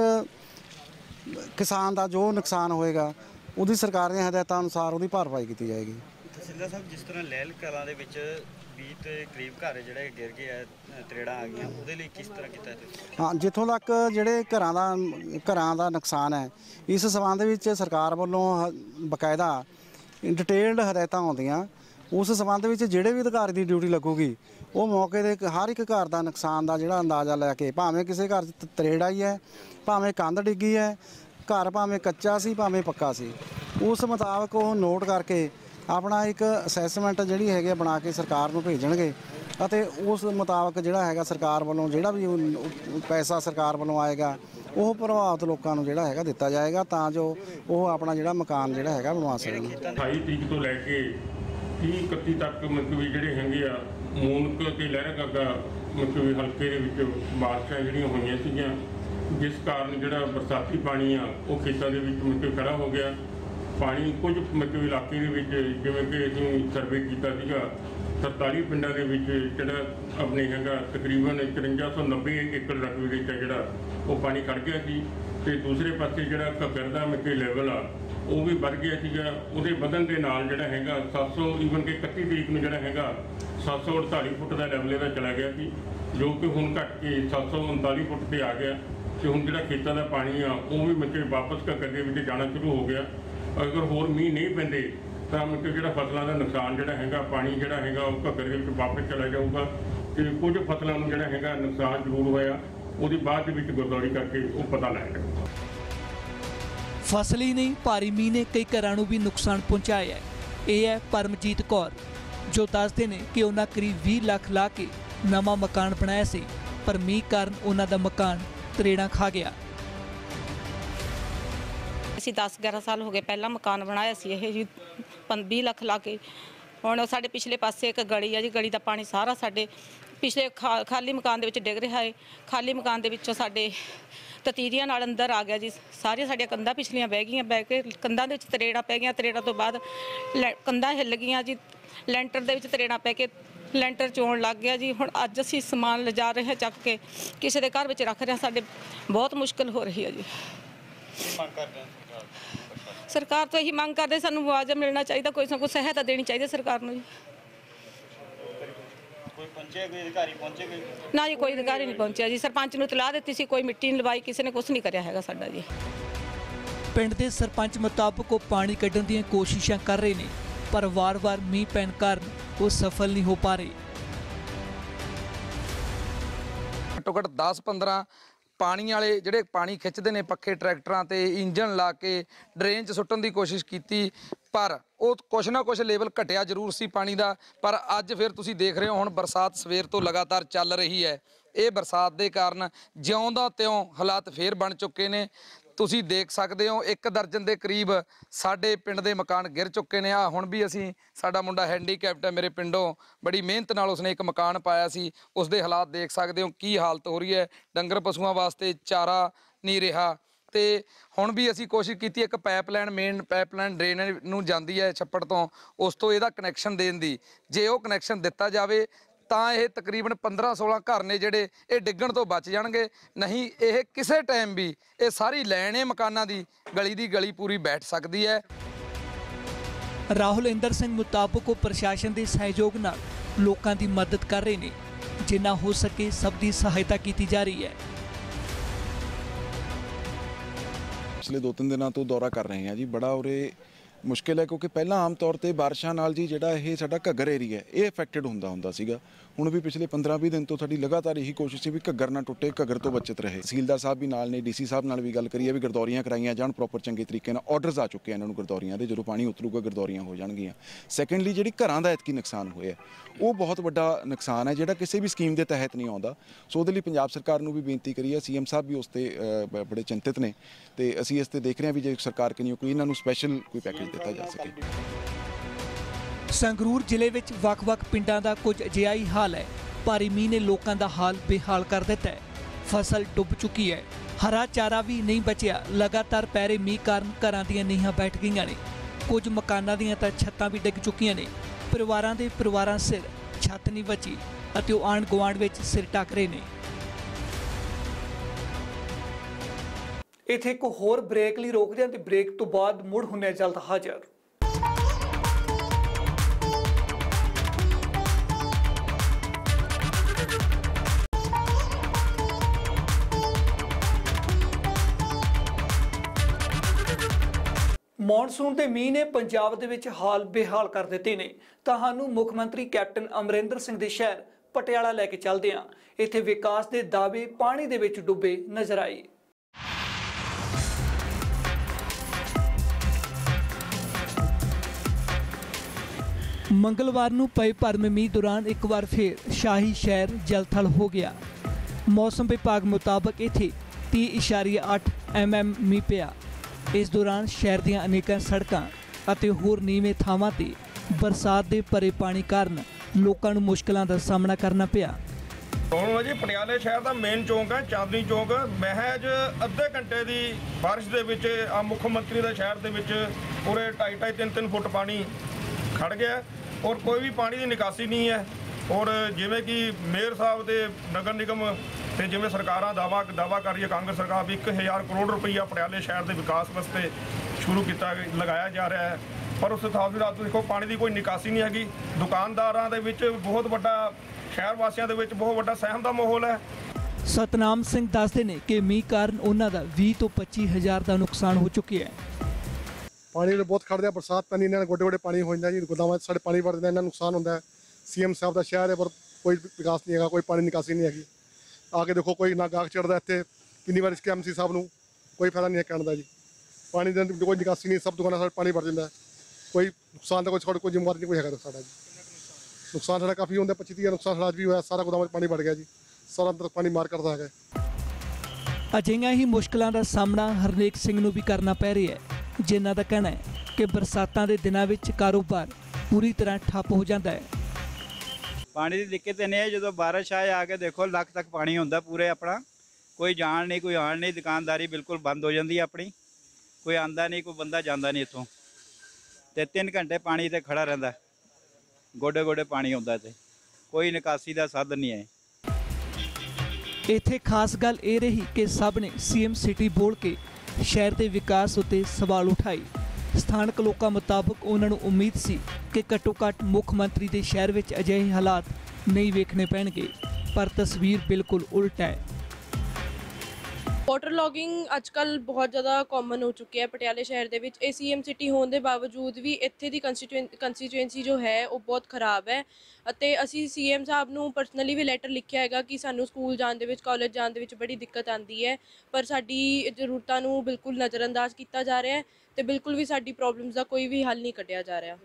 ਕਿਸਾਨ ਦਾ ਜੋ ਨੁਕਸਾਨ ਹੋਏਗਾ ਉਹਦੀ ਸਰਕਾਰ ਦੀਆਂ ਹਦਾਇਤਾਂ ਅਨੁਸਾਰ ਉਹਦੀ ਭਰਪਾਈ ਕੀਤੀ ਜਾਏਗੀ। ਤਹਿਸੀਲਦਾਰ ਸਾਹਿਬ, ਜਿਸ ਤਰ੍ਹਾਂ ਲਹਿਲ ਕਲਾਂ ਦੇ ਵਿੱਚ ਵੀਹ ਦੇ ਕਰੀਬ ਘਰ ਜਿਹੜੇ ਗਿਰ ਗਏ ਆ, ਤਰੇੜਾਂ ਆ ਗਈਆਂ, ਉਹਦੇ ਲਈ ਕਿਸ ਤਰ੍ਹਾਂ ਕੀਤਾ ਤੁਸੀਂ? ਹਾਂ, ਜਿੱਥੋਂ ਤੱਕ ਜਿਹੜੇ ਘਰਾਂ ਦਾ ਘਰਾਂ ਦਾ ਨੁਕਸਾਨ ਹੈ ਇਸ ਸੰਬੰਧ ਵਿੱਚ ਸਰਕਾਰ ਵੱਲੋਂ ਬਕਾਇਦਾ ਡਿਟੇਲਡ ਹਦਾਇਤਾਂ ਆਉਂਦੀਆਂ। ਉਸ ਸੰਬੰਧ ਵਿੱਚ ਜਿਹੜੇ ਵੀ ਅਧਿਕਾਰੀ ਦੀ ਡਿਊਟੀ ਲੱਗੂਗੀ ਉਹ ਮੌਕੇ 'ਤੇ ਹਰ ਇੱਕ ਘਰ ਦਾ ਨੁਕਸਾਨ ਦਾ ਜਿਹੜਾ ਅੰਦਾਜ਼ਾ ਲੈ ਕੇ, ਭਾਵੇਂ ਕਿਸੇ ਘਰ 'ਚ ਤਰੇੜ ਆਈ ਹੈ, ਭਾਵੇਂ ਕੰਧ ਡਿੱਗੀ ਹੈ, ਘਰ ਭਾਵੇਂ ਕੱਚਾ ਸੀ ਭਾਵੇਂ ਪੱਕਾ ਸੀ, ਉਸ ਮੁਤਾਬਕ ਉਹ ਨੋਟ ਕਰਕੇ ਆਪਣਾ ਇੱਕ ਅਸੈਸਮੈਂਟ ਜਿਹੜੀ ਹੈਗੀ ਬਣਾ ਕੇ ਸਰਕਾਰ ਨੂੰ ਭੇਜਣਗੇ ਅਤੇ ਉਸ ਮੁਤਾਬਕ ਜਿਹੜਾ ਹੈਗਾ ਸਰਕਾਰ ਵੱਲੋਂ ਜਿਹੜਾ ਵੀ ਪੈਸਾ ਸਰਕਾਰ ਵੱਲੋਂ ਆਏਗਾ ਉਹ ਪ੍ਰਭਾਵਿਤ ਲੋਕਾਂ ਨੂੰ ਜਿਹੜਾ ਹੈਗਾ ਦਿੱਤਾ ਜਾਏਗਾ, ਤਾਂ ਜੋ ਉਹ ਆਪਣਾ ਜਿਹੜਾ ਮਕਾਨ ਜਿਹੜਾ ਹੈਗਾ ਬਣਵਾ ਸਕਣ। ਅਠਾਈ ਤਰੀਕ ਤੋਂ ਲੈ ਕੇ ਤੀਹ ਇਕੱਤੀ ਤੱਕ ਮਤਲਬ ਵੀ ਜਿਹੜੇ ਹੈਗੇ ਆ ਮੂਨਕ ਤੇ ਲਹਿਰਾ ਗਾਗਾ ਮਤਲਬ ਵੀ ਹਲਕੇ ਦੇ ਵਿੱਚ ਬਾਰਿਸ਼ਾਂ ਜਿਹੜੀਆਂ ਹੋਈਆਂ ਸੀਗੀਆਂ, ਜਿਸ ਕਾਰਨ ਜਿਹੜਾ ਬਰਸਾਤੀ ਪਾਣੀ ਆ ਉਹ ਖੇਤਾਂ ਦੇ ਵਿੱਚ ਮਤਲਬ ਖੜਾ ਹੋ ਗਿਆ। ਪਾਣੀ ਕੁਝ ਮਤਲਬ ਇਲਾਕੇ ਦੇ ਵਿੱਚ ਜਿਵੇਂ ਕਿ ਅਸੀਂ ਸਰਵੇ ਕੀਤਾ ਸੀਗਾ ਤਰਤਾਲੀ ਪਿੰਡਾਂ ਦੇ ਵਿੱਚ ਜਿਹੜਾ ਆਪਣੇ ਹੈਗਾ ਤਕਰੀਬਨ ਚੁਰੰਜਾ ਸੌ ਨੱਬੇ ਏਕੜ ਰਕਬੇ ਵਿੱਚ ਜਿਹੜਾ ਉਹ ਪਾਣੀ ਖੜ ਗਿਆ ਸੀ। ਤੇ ਦੂਸਰੇ ਪਾਸੇ ਜਿਹੜਾ ਘੱਗਰ ਦਾ ਮਿੱਟੀ ਲੈਵਲ ਆ ਉਹ ਵੀ ਵੱਧ ਗਿਆ ਸੀਗਾ। ਉਹਦੇ ਵਧਣ ਦੇ ਨਾਲ ਜਿਹੜਾ ਹੈਗਾ ਸੱਤ ਸੌ ਈਵਨ ਕਿ ਇਕੱਤੀ ਤਰੀਕ ਨੂੰ ਜਿਹੜਾ ਹੈਗਾ ਸੱਤ ਸੌ ਅੜਤਾਲੀ ਫੁੱਟ ਦਾ ਲੈਵਲ ਇਹਦਾ ਚਲਾ ਗਿਆ ਸੀ, ਜੋ ਕਿ ਹੁਣ ਘੱਟ ਕੇ ਸੱਤ ਸੌ ਉਨਤਾਲੀ ਫੁੱਟ ਤੇ ਆ ਗਿਆ। ਤੇ ਹੁਣ ਜਿਹੜਾ ਖੇਤਾਂ ਦਾ ਪਾਣੀ ਆ ਉਹ ਵੀ ਮਤਲਬ ਵਾਪਸ ਘੱਗਰ ਦੇ ਵਿੱਚ ਜਾਣਾ ਸ਼ੁਰੂ ਹੋ ਗਿਆ। ਅਗਰ ਹੋਰ ਮੀਂਹ ਨਹੀਂ ਪੈਂਦੇ ਤਾਂ ਮਤਲਬ ਜਿਹੜਾ ਫਸਲਾਂ ਦਾ ਨੁਕਸਾਨ ਜਿਹੜਾ ਹੈਗਾ ਪਾਣੀ ਜਿਹੜਾ ਹੈਗਾ ਉਹ ਘੱਗਰ ਦੇ ਵਿੱਚ ਵਾਪਸ ਚਲਾ ਜਾਊਗਾ। ਤੇ ਕੁਝ ਫਸਲਾਂ ਨੂੰ ਜਿਹੜਾ ਹੈਗਾ ਨੁਕਸਾਨ ਜ਼ਰੂਰ ਹੋਇਆ, ਉਹਦੀ ਬਾਅਦ ਦੇ ਵਿੱਚ ਗਰਦੌਰੀ ਕਰਕੇ ਉਹ ਪਤਾ ਲੱਗ ਜਾਊਗਾ। ਫਸਲੀ ਨਹੀਂ, ਭਾਰੀ ਮੀਂਹ ਨੇ ਕਈ ਘਰਾਂ ਨੂੰ ਵੀ ਨੁਕਸਾਨ ਪਹੁੰਚਾਇਆ ਹੈ। ਇਹ ਹੈ ਪਰਮਜੀਤ ਕੌਰ, ਜੋ ਦੱਸਦੇ ਨੇ ਕਿ ਉਹਨਾਂ ਕਰੀਬ ਵੀਹ ਲੱਖ ਲਾ ਕੇ ਨਵਾਂ ਮਕਾਨ ਬਣਾਇਆ ਸੀ, ਪਰ ਮੀਂਹ ਕਾਰਨ ਉਹਨਾਂ ਦਾ ਮਕਾਨ ਤਰੇੜਾਂ ਖਾ ਗਿਆ। ਅਸੀਂ ਦਸ ਗਿਆਰਾਂ ਸਾਲ ਹੋ ਗਏ ਪਹਿਲਾਂ ਮਕਾਨ ਬਣਾਇਆ ਸੀ ਇਹ ਜੀ ਵੀਹ ਲੱਖ ਲਾ ਕੇ। ਹੁਣ ਸਾਡੇ ਪਿਛਲੇ ਪਾਸੇ ਇੱਕ ਗਲੀ ਆ ਜੀ, ਗਲੀ ਦਾ ਪਾਣੀ ਸਾਰਾ ਸਾਡੇ ਪਿਛਲੇ ਖਾ ਖਾਲੀ ਮਕਾਨ ਦੇ ਵਿੱਚ ਡਿੱਗ ਰਿਹਾ ਹੈ। ਖਾਲੀ ਮਕਾਨ ਦੇ ਵਿੱਚੋਂ ਸਾਡੇ ਤਤੀਰੀਆਂ ਨਾਲ ਅੰਦਰ ਆ ਗਿਆ ਜੀ, ਸਾਰੀਆਂ ਸਾਡੀਆਂ ਕੰਧਾਂ ਪਿਛਲੀਆਂ ਬਹਿ ਗਈਆਂ, ਬਹਿ ਕੇ ਕੰਧਾਂ ਦੇ ਵਿੱਚ ਤਰੇੜਾਂ ਪੈ ਗਈਆਂ। ਤਰੇੜਾਂ ਤੋਂ ਬਾਅਦ ਕੰਧਾਂ ਹਿੱਲ ਗਈਆਂ ਜੀ, ਲੈਂਟਰ ਦੇ ਵਿੱਚ ਤਰੇੜਾਂ ਪੈ ਕੇ ਲੈਂਟਰ ਚੋਣ ਲੱਗ ਗਿਆ ਜੀ। ਹੁਣ ਅੱਜ ਅਸੀਂ ਸਮਾਨ ਲਿਜਾ ਰਹੇ ਹਾਂ ਚੱਕ ਕੇ, ਕਿਸੇ ਦੇ ਘਰ ਵਿੱਚ ਰੱਖ ਰਹੇ ਹਾਂ, ਸਾਡੇ ਬਹੁਤ ਮੁਸ਼ਕਿਲ ਹੋ ਰਹੀ ਹੈ ਜੀ। ਸਰਕਾਰ ਤੋਂ ਇਹੀ ਮੰਗ ਕਰਦੇ, ਸਾਨੂੰ ਮੁਆਵਜ਼ਾ ਮਿਲਣਾ ਚਾਹੀਦਾ, ਕੋਈ ਨਾ ਕੋਈ ਸਹਾਇਤਾ ਦੇਣੀ ਚਾਹੀਦੀ ਸਰਕਾਰ ਨੂੰ ਜੀ। ਕੋਈ ਪਹੁੰਚਿਆ, ਕੋਈ ਅਧਿਕਾਰੀ ਪਹੁੰਚੇ ਕੋਈ? ਨਾ ਜੀ, ਕੋਈ ਅਧਿਕਾਰੀ ਨਹੀਂ ਪਹੁੰਚਿਆ ਜੀ। ਸਰਪੰਚ ਨੂੰ ਇਤਲਾਹ ਦਿੱਤੀ ਸੀ, ਕੋਈ ਮਿੱਟੀ ਨਹੀਂ ਲਵਾਈ, ਕਿਸੇ ਨੇ ਕੁਝ ਨਹੀਂ ਕਰਿਆ ਹੈਗਾ ਸਾਡਾ ਜੀ। ਪਿੰਡ ਦੇ ਸਰਪੰਚ ਮੁਤਾਬਕ ਉਹ ਪਾਣੀ ਕੱਢਣ ਦੀਆਂ ਕੋਸ਼ਿਸ਼ਾਂ ਕਰ ਰਹੇ ਨੇ, ਪਰ ਵਾਰ-ਵਾਰ ਮੀਂਹ ਪੈਣ ਕਾਰਨ ਉਹ ਸਫਲ ਨਹੀਂ ਹੋ ਪਾ ਰਹੇ। ਘੱਟੋ ਘੱਟ ਦਸ ਪੰਦਰਾਂ ਪਾਣੀ ਵਾਲੇ ਜਿਹੜੇ ਪਾਣੀ ਖਿੱਚਦੇ ਨੇ ਪੱਖੇ ਟਰੈਕਟਰਾਂ ਤੇ ਇੰਜਨ ਲਾ ਕੇ ਡਰੇਨ 'ਚ ਸੁੱਟਣ ਦੀ ਕੋਸ਼ਿਸ਼ ਕੀਤੀ, ਪਰ ਉਹ ਕੁਛ ਨਾ ਕੁਛ ਲੈਵਲ ਘਟਿਆ ਜ਼ਰੂਰ ਸੀ ਪਾਣੀ ਦਾ। ਪਰ ਅੱਜ ਫਿਰ ਤੁਸੀਂ ਦੇਖ ਰਹੇ ਹੋ ਹੁਣ ਬਰਸਾਤ ਸਵੇਰ ਤੋਂ ਲਗਾਤਾਰ ਚੱਲ ਰਹੀ ਹੈ। ਇਹ ਬਰਸਾਤ ਦੇ ਕਾਰਨ ਜਿਉਂ ਦਾ ਤਿਉਂ ਹਾਲਾਤ ਫੇਰ ਬਣ ਚੁੱਕੇ ਨੇ। ਤੁਸੀਂ ਦੇਖ ਸਕਦੇ ਹੋ ਇੱਕ ਦਰਜਨ ਦੇ ਕਰੀਬ ਸਾਡੇ ਪਿੰਡ ਦੇ ਮਕਾਨ ਗਿਰ ਚੁੱਕੇ ਨੇ। ਆ ਹੁਣ ਵੀ ਅਸੀਂ, ਸਾਡਾ ਮੁੰਡਾ ਹੈਂਡੀਕੈਪਟ ਹੈ ਮੇਰੇ ਪਿੰਡੋਂ, ਬੜੀ ਮਿਹਨਤ ਨਾਲ ਉਸਨੇ ਇੱਕ ਮਕਾਨ ਪਾਇਆ ਸੀ, ਉਸ ਦੇ ਹਾਲਾਤ ਦੇਖ ਸਕਦੇ ਹੋ ਕੀ ਹਾਲਤ ਹੋ ਰਹੀ ਹੈ। ਡੰਗਰ ਪਸ਼ੂਆਂ ਵਾਸਤੇ ਚਾਰਾ ਨਹੀਂ ਰਿਹਾ। ਤੇ ਹੁਣ ਵੀ ਅਸੀਂ ਕੋਸ਼ਿਸ਼ ਕੀਤੀ ਇੱਕ ਪਾਈਪਲਾਈਨ, ਮੇਨ ਪਾਈਪਲਾਈਨ ਡਰੇਨ ਨੂੰ ਜਾਂਦੀ ਹੈ ਛੱਪੜ ਤੋਂ, ਉਸ ਤੋਂ ਇਹਦਾ ਕਨੈਕਸ਼ਨ ਦੇਣ ਦੀ। ਜੇ ਉਹ ਕਨੈਕਸ਼ਨ ਦਿੱਤਾ ਜਾਵੇ ਤਾਂ ਇਹ ਤਕਰੀਬਨ ਪੰਦਰਾਂ ਸੋਲਾਂ ਘਰ ਨੇ ਜਿਹੜੇ ਇਹ ਡਿੱਗਣ ਤੋਂ ਬਚ ਜਾਣਗੇ। ਨਹੀਂ ਇਹ ਕਿਸੇ ਟਾਈਮ ਵੀ ਇਹ ਸਾਰੀ ਲਾਈਨ ਇਹ ਮਕਾਨਾਂ ਦੀ ਗਲੀ ਦੀ ਗਲੀ ਪੂਰੀ ਬੈਠ ਸਕਦੀ ਹੈ। ਰਾਹੁਲ ਇੰਦਰ ਸਿੰਘ ਮੁਤਾਬਕ ਉਹ ਪ੍ਰਸ਼ਾਸਨ ਦੇ ਸਹਿਯੋਗ ਨਾਲ ਲੋਕਾਂ ਦੀ ਮਦਦ ਕਰ ਰਹੇ ਨੇ, ਜਿੰਨਾ ਹੋ ਸਕੇ ਸਭ ਦੀ ਸਹਾਇਤਾ ਕੀਤੀ ਜਾ ਰਹੀ ਹੈ। पिछले दो तीन दिनों तो दौरा कर रहे हैं जी। बड़ा उरे मुश्किल है क्योंकि पहला आम तौर पर बारिशों नाल जी जिहड़ा ये साडा घग्गर एरिया है ये अफेक्टेड हुंदा हुंदा सीगा। हुण भी पिछले पंद्रह बीस दिन तो साडी लगातार यही कोशिश है भी घग्गर ना टुटे, घग्गर तो बचत रहे। तहसीलदार साहब भी नाल ने, डीसी साहब नाल भी गल करी है भी गरदौरियां कराइयां जाण प्रॉपर चंगे तरीके नाल। ऑर्डर्स आ चुके हैं इन्हां नूं गरदौरियां दे, जदों पानी उतरूगा गरदौरियां हो जाणगीਆਂ। सैकेंडली जिहड़ी घरां दा ऐतकी नुकसान होया वो बहुत वड्डा नुकसान है जिहड़ा किसी भी स्कीम के तहत नहीं आउंदा। सो उहदे लई पंजाब सरकार नूं भी बेनती करी है, सीएम साहब भी उस ते बड़े चिंतित ने ते असीं इस ते देख रहे हैं भी जे सरकार कनियों कोई इन्हां नूं स्पैशल कोई पैकेज दिता जा सके। ਸੰਗਰੂਰ ਜ਼ਿਲ੍ਹੇ ਵਿੱਚ ਵੱਖ-ਵੱਖ ਪਿੰਡਾਂ ਦਾ ਕੁਝ ਅਜਿਹਾ ਹੀ ਹਾਲ ਹੈ। ਭਾਰੀ ਮੀਂਹ ਨੇ ਲੋਕਾਂ ਦਾ ਹਾਲ ਬੇਹਾਲ ਕਰ ਦਿੱਤਾ ਹੈ। ਫਸਲ ਡੁੱਬ ਚੁੱਕੀ ਹੈ, ਹਰਾ ਚਾਰਾ ਵੀ ਨਹੀਂ ਬਚਿਆ। ਲਗਾਤਾਰ ਪੈ ਰਹੇ ਮੀਂਹ ਕਾਰਨ ਘਰਾਂ ਦੀਆਂ ਨੀਹਾਂ ਬੈਠ ਗਈਆਂ ਨੇ, ਕੁਝ ਮਕਾਨਾਂ ਦੀਆਂ ਤਾਂ ਛੱਤਾਂ ਵੀ ਡਿੱਗ ਚੁੱਕੀਆਂ ਨੇ। ਪਰਿਵਾਰਾਂ ਦੇ ਪਰਿਵਾਰਾਂ ਸਿਰ ਛੱਤ ਨਹੀਂ ਬਚੀ ਅਤੇ ਉਹ ਆਂਢ ਗੁਆਂਢ ਵਿੱਚ ਸਿਰ ਢੱਕ ਰਹੇ ਨੇ। ਇੱਥੇ ਇੱਕ ਹੋਰ ਬ੍ਰੇਕ ਲਈ ਰੋਕਦੇ ਹਾਂ ਤੇ ਬ੍ਰੇਕ ਤੋਂ ਬਾਅਦ ਮੁੜ ਹੁੰਨੇ ਜਲਦ ਹਾਜ਼ਰ। ਮੌਨਸੂਨ ਦੇ ਮੀਂਹ ਨੇ ਪੰਜਾਬ ਦੇ ਵਿੱਚ ਹਾਲ ਬੇਹਾਲ ਕਰ ਦਿੱਤੇ ਨੇ। ਤੁਹਾਨੂੰ ਮੁੱਖ ਮੰਤਰੀ ਕੈਪਟਨ ਅਮਰਿੰਦਰ ਸਿੰਘ ਦੇ ਸ਼ਹਿਰ ਪਟਿਆਲਾ ਲੈ ਕੇ ਚੱਲਦੇ ਹਾਂ। ਇੱਥੇ ਵਿਕਾਸ ਦੇ ਦਾਅਵੇ ਪਾਣੀ ਦੇ ਵਿੱਚ ਡੁੱਬੇ ਨਜ਼ਰ ਆਏ। ਮੰਗਲਵਾਰ ਨੂੰ ਪਏ ਭਰਵੇਂ ਮੀਂਹ ਦੌਰਾਨ ਇੱਕ ਵਾਰ ਫਿਰ ਸ਼ਾਹੀ ਸ਼ਹਿਰ ਜਲਥਲ ਹੋ ਗਿਆ। ਮੌਸਮ ਵਿਭਾਗ ਮੁਤਾਬਕ ਇੱਥੇ तीह इशारिया अठ एम एम ਮੀਂਹ ਪਿਆ। ਇਸ ਦੌਰਾਨ ਸ਼ਹਿਰ ਦੀਆਂ ਅਨੇਕਾਂ ਸੜਕਾਂ ਅਤੇ ਹੋਰ ਨੀਵੇਂ ਥਾਵਾਂ ਤੇ ਬਰਸਾਤ ਦੇ ਭਰੇ ਪਾਣੀ ਕਾਰਨ ਲੋਕਾਂ ਨੂੰ ਮੁਸ਼ਕਲਾਂ ਦਾ ਸਾਹਮਣਾ ਕਰਨਾ ਪਿਆ। ਹੁਣ ਜੀ ਪਟਿਆਲੇ ਸ਼ਹਿਰ ਦਾ ਮੇਨ ਚੌਂਕ ਹੈ ਚਾਂਦਨੀ ਚੌਂਕ। ਮਹਿਜ ਅੱਧੇ ਘੰਟੇ ਦੀ ਬਾਰਿਸ਼ ਦੇ ਵਿੱਚ ਆ ਮੁੱਖ ਮੰਤਰੀ ਦੇ ਸ਼ਹਿਰ ਦੇ ਵਿੱਚ ਪੂਰੇ ਢਾਈ ਢਾਈ ਤਿੰਨ ਤਿੰਨ ਫੁੱਟ ਪਾਣੀ ਖੜ ਗਿਆ ਔਰ ਕੋਈ ਵੀ ਪਾਣੀ ਦੀ ਨਿਕਾਸੀ ਨਹੀਂ ਹੈ। ਔਰ ਜਿਵੇਂ ਕਿ ਮੇਅਰ ਸਾਹਿਬ ਦੇ ਨਗਰ ਨਿਗਮ ਤੇ ਜਿਵੇਂ ਸਰਕਾਰਾਂ ਦਾਵਾ ਦਾਵਾ ਕਰ ਰਹੀ ਹੈ ਕਾਂਗਰਸ ਸਰਕਾਰ ਵੀ ਇੱਕ ਹਜ਼ਾਰ ਕਰੋੜ ਰੁਪਈਆ ਪਟਿਆਲੇ ਸ਼ਹਿਰ ਦੇ ਵਿਕਾਸ ਵਾਸਤੇ ਸ਼ੁਰੂ ਕੀਤਾ ਲਗਾਇਆ ਜਾ ਰਿਹਾ ਹੈ, ਪਰ ਉਸ ਥਾਂ ਵੀ ਰਾਤ ਦੇਖੋ ਪਾਣੀ ਦੀ ਕੋਈ ਨਿਕਾਸੀ ਨਹੀਂ ਹੈਗੀ। ਦੁਕਾਨਦਾਰਾਂ ਦੇ ਵਿੱਚ ਬਹੁਤ ਵੱਡਾ, ਸ਼ਹਿਰ ਵਾਸੀਆਂ ਦੇ ਵਿੱਚ ਬਹੁਤ ਵੱਡਾ ਸਹਿਮ ਦਾ ਮਾਹੌਲ ਹੈ। ਸਤਨਾਮ ਸਿੰਘ ਦੱਸਦੇ ਨੇ ਕਿ ਮੀਂਹ ਕਾਰਨ ਉਹਨਾਂ ਦਾ ਵੀਹ ਤੋਂ ਪੱਚੀ ਹਜ਼ਾਰ ਦਾ ਨੁਕਸਾਨ ਹੋ ਚੁੱਕਿਆ ਹੈ। ਪਾਣੀ ਬਹੁਤ ਖੜਦਾ, ਬਰਸਾਤ ਪੈਣੀ ਇਹਨਾਂ ਗੋਡੇ ਗੋਡੇ ਪਾਣੀ ਹੋ ਜਾਂਦਾ ਜੀ, ਗੋਦਾਮਾਂ 'ਚ ਸਾਡੇ ਪਾਣੀ ਵੜ ਜਾਂਦਾ, ਇਹਨਾਂ ਨੁਕਸਾਨ ਹੁੰਦਾ ਹੈ। ਸੀਐਮ ਸਾਹਿਬ ਦਾ ਸ਼ਹਿਰ ਹੈ ਪਰ ਕੋਈ ਵਿਕਾਸ ਨਹੀਂ ਹੈਗਾ, ਕੋਈ ਪਾਣੀ ਨਿਕਾਸੀ ਨਹੀਂ ਹੈਗੀ। ਆ ਕੇ ਦੇਖੋ ਕੋਈ ਨਾ ਗਾਹਕ ਚੜਦਾ ਇੱਥੇ, ਕਿੰਨੀ ਵਾਰ ਇਸ ਐਮਸੀ ਸਾਹਿਬ ਨੂੰ ਕੋਈ ਫਾਇਦਾ ਨਹੀਂ ਹੈ ਕਹਿਣ ਦਾ ਜੀ। ਪਾਣੀ ਦੀ ਕੋਈ ਨਿਕਾਸੀ ਨਹੀਂ, ਸਭ ਦੁਕਾਨਾਂ ਸਾਡੇ ਪਾਣੀ ਭਰ ਜਾਂਦਾ, ਕੋਈ ਨੁਕਸਾਨ ਦਾ ਕੋਈ ਸਾਡਾ ਕੋਈ ਜ਼ਿੰਮੇਵਾਰ ਨਹੀਂ ਕੋਈ ਹੈਗਾ ਸਾਡਾ ਜੀ। ਨੁਕਸਾਨ ਸਾਡਾ ਕਾਫੀ ਹੁੰਦਾ, ਪੱਚੀ ਤੀਹ ਨੁਕਸਾਨ ਸਾਡਾ ਅੱਜ ਵੀ ਹੋਇਆ, ਸਾਰਾ ਗੋਦਾਮਾਂ 'ਚ ਪਾਣੀ ਵੜ ਗਿਆ ਜੀ, ਸਾਰਾ ਅੰਦਰ ਪਾਣੀ ਮਾਰ ਕਰਦਾ ਹੈਗਾ। ਅਜਿਹੀਆਂ ਹੀ ਮੁਸ਼ਕਲਾਂ ਦਾ ਸਾਹਮਣਾ ਹਰਨੇਕ ਸਿੰਘ ਨੂੰ ਵੀ ਕਰਨਾ ਪੈ ਰਿਹਾ ਹੈ, ਜਿਨ੍ਹਾਂ ਦਾ ਕਹਿਣਾ ਹੈ ਕਿ ਬਰਸਾਤਾਂ ਦੇ ਦਿਨਾਂ ਵਿੱਚ ਕਾਰੋਬਾਰ ਪੂਰੀ ਤਰ੍ਹਾਂ ਠੱਪ ਹੋ ਜਾਂਦਾ ਹੈ। पानी की दिक्कत नहीं है, जो बारिश आए आके देखो लख तक पानी होंदा पूरे, अपना कोई जान नहीं कोई आन नहीं, दुकानदारी बिल्कुल बंद हो जाती है अपनी, कोई आंदा नहीं कोई बंदा जाता नहीं इतों, ते तीन घंटे पानी ते खड़ा रहिंदा, गोडे गोडे पानी होंदा ते कोई निकासी का साधन नहीं है। इत्थे खास गल ये रही कि सब ने सीएम सिटी बोल के शहर के विकास उत्ते सवाल उठाए। ਸਥਾਨਕ ਲੋਕਾਂ ਮੁਤਾਬਕ ਉਹਨਾਂ ਨੂੰ ਉਮੀਦ ਸੀ ਕਿ ਘੱਟੋ ਘੱਟ ਮੁੱਖ ਮੰਤਰੀ ਦੇ ਸ਼ਹਿਰ ਵਿੱਚ ਅਜਿਹੇ ਹਾਲਾਤ ਨਹੀਂ ਵੇਖਣੇ ਪੈਣਗੇ, ਪਰ ਤਸਵੀਰ ਬਿਲਕੁਲ ਉਲਟ ਹੈ। ਵਾਟਰ ਲੌਗਿੰਗ ਅੱਜ ਕੱਲ੍ਹ ਬਹੁਤ ਜ਼ਿਆਦਾ ਕਾਮਨ ਹੋ ਚੁੱਕੀ ਹੈ ਪਟਿਆਲੇ ਸ਼ਹਿਰ ਦੇ ਵਿੱਚ। ਇਹ ਸੀ ਐਮ ਸਿਟੀ ਹੋਣ ਦੇ ਬਾਵਜੂਦ ਵੀ ਇੱਥੇ ਦੀ ਕੰਸਟੀਟੂਐਂ ਕੰਸਟੀਟੂਐਂਸੀ ਜੋ ਹੈ ਉਹ ਬਹੁਤ ਖਰਾਬ ਹੈ, ਅਤੇ ਅਸੀਂ ਸੀ ਐਮ ਸਾਹਿਬ ਨੂੰ ਪਰਸਨਲੀ ਵੀ ਲੈਟਰ ਲਿਖਿਆ ਹੈਗਾ ਕਿ ਸਾਨੂੰ ਸਕੂਲ ਜਾਣ ਦੇ ਵਿੱਚ, ਕਾਲਜ ਜਾਣ ਦੇ ਵਿੱਚ ਬੜੀ ਦਿੱਕਤ ਆਉਂਦੀ ਹੈ, ਪਰ ਸਾਡੀ ਜ਼ਰੂਰਤਾਂ ਨੂੰ ਬਿਲਕੁਲ ਨਜ਼ਰਅੰਦਾਜ਼ ਕੀਤਾ ਜਾ ਰਿਹਾ ਹੈ ਤੇ ਬਿਲਕੁਲ ਵੀ ਸਾਡੀ ਪ੍ਰੋਬਲਮਸ ਦਾ ਕੋਈ ਵੀ ਹੱਲ ਨਹੀਂ ਕੱਢਿਆ ਜਾ ਰਿਹਾ।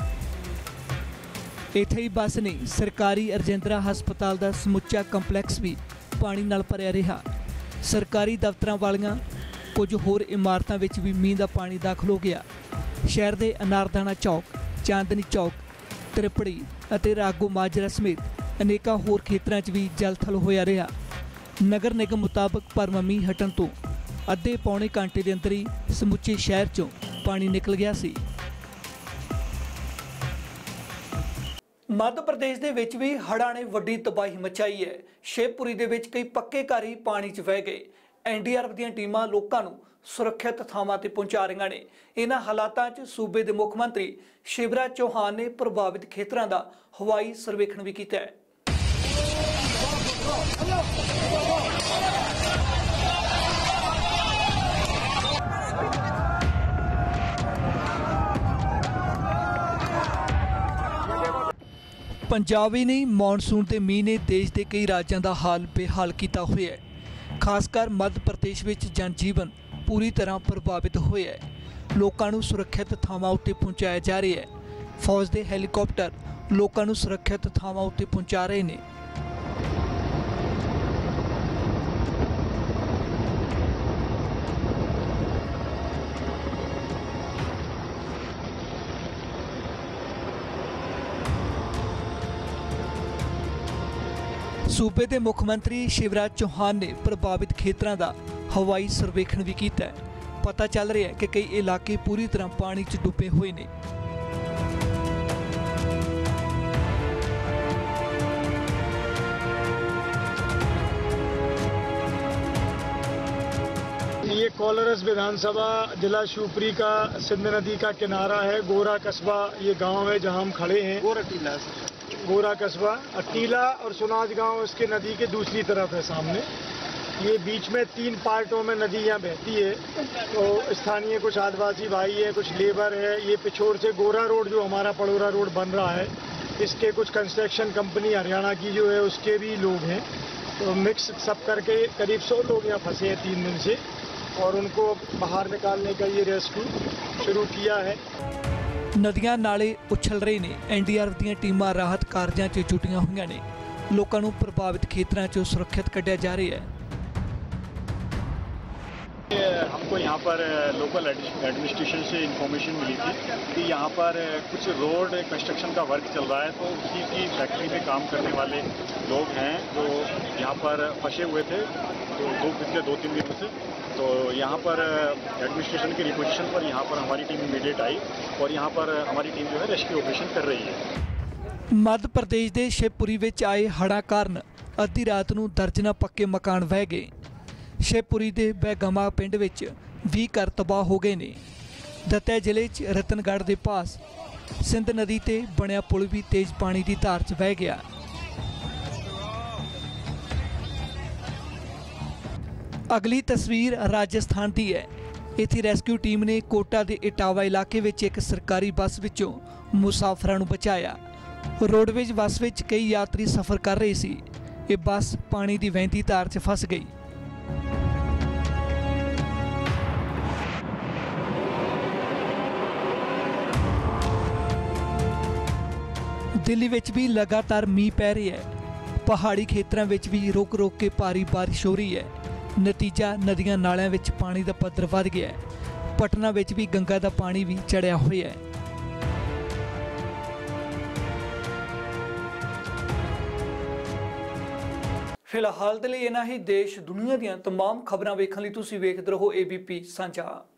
ਇੱਥੇ ਹੀ ਬਸ ਨਹੀਂ, ਸਰਕਾਰੀ ਰਜਿੰਦਰਾ ਹਸਪਤਾਲ ਦਾ ਸਮੁੱਚਾ ਕੰਪਲੈਕਸ ਵੀ ਪਾਣੀ ਨਾਲ ਭਰਿਆ ਰਿਹਾ। ਸਰਕਾਰੀ ਦਫ਼ਤਰਾਂ ਵਾਲੀਆਂ ਕੁਝ ਹੋਰ ਇਮਾਰਤਾਂ ਵਿੱਚ ਵੀ ਮੀਂਹ ਦਾ ਪਾਣੀ ਦਾਖਲ ਹੋ ਗਿਆ। ਸ਼ਹਿਰ ਦੇ ਅਨਾਰਦਾਨਾ ਚੌਕ, ਚਾਂਦਨੀ ਚੌਕ, ਤ੍ਰਿਪੜੀ ਅਤੇ ਰਾਗੋ ਮਾਜਰਾ ਸਮੇਤ ਅਨੇਕਾਂ ਹੋਰ ਖੇਤਰਾਂ 'ਚ ਵੀ ਜਲਥਲ ਹੋਇਆ ਰਿਹਾ। ਨਗਰ ਨਿਗਮ ਮੁਤਾਬਕ ਭਰਵਾਂ ਮੀਂਹ ਹਟਣ ਤੋਂ ਅੱਧੇ ਪੌਣੇ ਘੰਟੇ ਦੇ ਅੰਦਰ ਹੀ ਸਮੁੱਚੇ ਸ਼ਹਿਰ 'ਚੋਂ ਪਾਣੀ ਨਿਕਲ ਗਿਆ ਸੀ। मध्य प्रदेश ਦੇ ਵਿੱਚ ਵੀ ਹੜ੍ਹਾਂ ਨੇ ਵੱਡੀ ਤਬਾਹੀ ਮਚਾਈ ਹੈ। ਸ਼ੇਪੂਰੀ ਦੇ ਵਿੱਚ ਕਈ ਪੱਕੇ ਘਰ ਹੀ ਪਾਣੀ 'ਚ ਵਹਿ ਗਏ। ਐਨ ਡੀ ਆਰ ਐਫ ਦੀਆਂ ਟੀਮਾਂ ਲੋਕਾਂ ਨੂੰ ਸੁਰੱਖਿਅਤ ਥਾਵਾਂ ਤੇ ਪਹੁੰਚਾ ਰਹੀਆਂ ਨੇ। ਇਹਨਾਂ ਹਾਲਾਤਾਂ 'ਚ ਸੂਬੇ ਦੇ ਮੁੱਖ ਮੰਤਰੀ ਸ਼ਿਵਰਾਜ ਚੌਹਾਨ ਨੇ ਪ੍ਰਭਾਵਿਤ ਖੇਤਰਾਂ ਦਾ ਹਵਾਈ ਸਰਵੇਖਣ ਵੀ ਕੀਤਾ ਹੈ। पंजाब ही नहीं, मॉनसून के मीह ने देश के कई राज्यों का हाल बेहाल किया हुआ है। खासकर मध्य प्रदेश में जनजीवन पूरी तरह प्रभावित होया है। लोगों को सुरक्षित थावां उत्ते पहुँचाया जा रहा है। फौज के हैलीकॉप्टर लोगों को सुरक्षित थावां उत्ते पहुँचा रहे हैं। सूबे के मुख मंत्री शिवराज चौहान ने प्रभावित खेतरों का हवाई सर्वेखण भी किया है। पता चल रहा है कि कई इलाके पूरी तरह पानी च डुबे हुए हैं। ये कोलरस विधानसभा जिला शिवपुरी का सिंध नदी का किनारा है। गोरा कस्बा ये गांव है जहां हम खड़े हैं। गोरा टीला गोरा कस्बा टीला और सुनाज गांव इसके नदी के दूसरी तरफ है सामने। ये बीच में तीन पार्टों में नदी यहाँ बहती है। तो स्थानीय कुछ आदिवासी भाई है, कुछ लेबर है। ये पिछोर से गोरा रोड जो हमारा पड़ोरा रोड बन रहा है, इसके कुछ कंस्ट्रक्शन कंपनी हरियाणा की जो है उसके भी लोग हैं। तो मिक्स सब करके करीब सौ लोग यहाँ फंसे हैं तीन दिन से, और उनको बाहर निकालने का ये रेस्क्यू शुरू किया है। नदियां नाले उछल रहे ने। एन डी आर एफ ਦੀਆਂ ਟੀਮਾਂ ਰਾਹਤ ਕਾਰਜਾਂ 'ਚ ਜੁਟੀਆਂ ਹੋਈਆਂ ਨੇ। ਲੋਕਾਂ ਨੂੰ ਪ੍ਰਭਾਵਿਤ ਖੇਤਰਾਂ 'ਚੋਂ ਸੁਰੱਖਿਅਤ ਕੱਢਿਆ ਜਾ ਰਿਹਾ ਹੈ। हमको यहाँ पर लोकल एडमिनिस्ट्रेशन से इंफॉर्मेशन मिली थी कि यहाँ पर कुछ रोड कंस्ट्रक्शन का वर्क चल रहा है। तो उसी की फैक्ट्री में काम करने वाले लोग हैं जो यहाँ पर फंसे हुए थे तो दो पिछले दो तीन दिनों से। तो यहाँ पर एडमिनिस्ट्रेशन की रिक्वेस्ट पर यहाँ पर हमारी टीम इमीडिएट आई और यहाँ पर हमारी टीम जो है रेस्क्यू ऑपरेशन कर रही है। मध्य प्रदेश के शिवपुरी में आए हड़ां कारण अद्धी रात को दर्जनां पक्के मकान वह गए। शिवपुरी के बैगमा पिंड विच बीस घर तबाह हो गए ने। दतिया जिले च रतनगढ़ के पास सिंध नदी ते बनया पुल भी तेज पानी की धार च बह गया। अगली तस्वीर राजस्थान की है। इत्थे रेस्क्यू टीम ने कोटा के इटावा इलाके विच एक सरकारी बस विचों मुसाफरां नूं बचाया। रोडवेज बस विच कई यात्री सफ़र कर रहे सी। ये बस पानी की वहती धार च फस गई। दिल्ली विच भी लगातार मीह पै रही है। पहाड़ी खेतरों में भी रुक रुक के भारी बारिश हो रही है। नतीजा नदियां नालियां विच पानी का पद्धर वध गया है। पटना विच भी गंगा का पानी भी चढ़िया हुआ है। फिलहाल के लिए इन्ना ही। देश दुनिया दी तमाम खबरां वेखण लई तुसीं वेखदे रहो ए बी पी सांझा।